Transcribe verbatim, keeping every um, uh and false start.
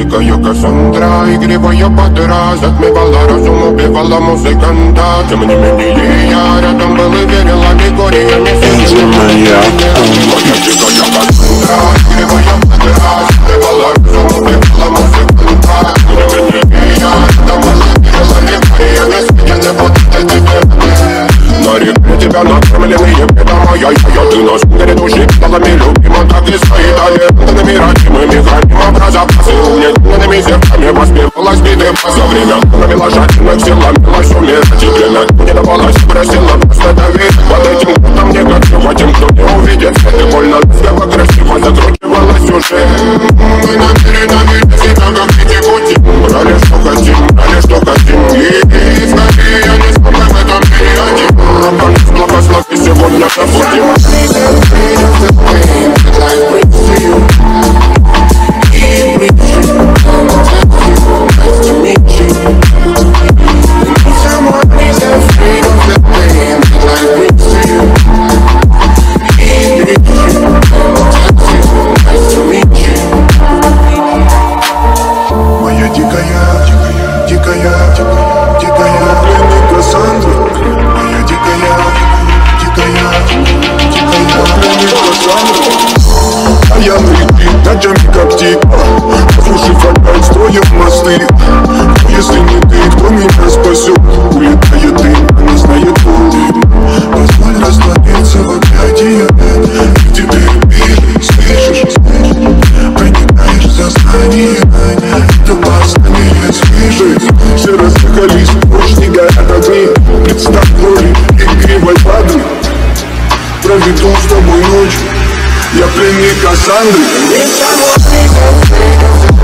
дикая Кассандра, игривая подра, затмевала разум, убивала музыканта. Тем не менее я рядом был и верил, аллегориями сидел. Моя дикая Кассандра, игривая подра, затмевала разум, убивала музыканта. Тем не менее я рядом был и верил, аллегориями сидел. Вот это тебе. На реке тебя накормленные бедом, я-я-я, ты нас грядущий педалами любима, так и свои талентами родимыми храним образопасы. Угнетенными зерками воспевалась биты бас. За время навела жадных сил, ломилась умирать, и время не давалась, просила просто давить. Под этим кутом негатива, тем, кто не увидит свет, и больно ласково, красиво закручивалась уже. Мы намерены себя как эти пути, брали что хотим, брали что хотим, и скорее я не смогу в этом мире один. Благослови сегодня забудем. Моя дикая, дикая, дикая, дикая пленник Кассандры. Моя дикая, дикая, дикая пленник Кассандры. А я прикрыт ночами как тигр, разрушив опять, строим мосты. Но если не ты, кто меня спасет? Улетает дым, а не знает пол. Позволь расслабиться в объятия, и теперь ты слышишь, проникаешь в сознание. Это поскорее свежесть. Все разъехались, ночь не горят огни. Представь в роли игривой воды. Проведу с тобой ночь, я пленник Кассандры.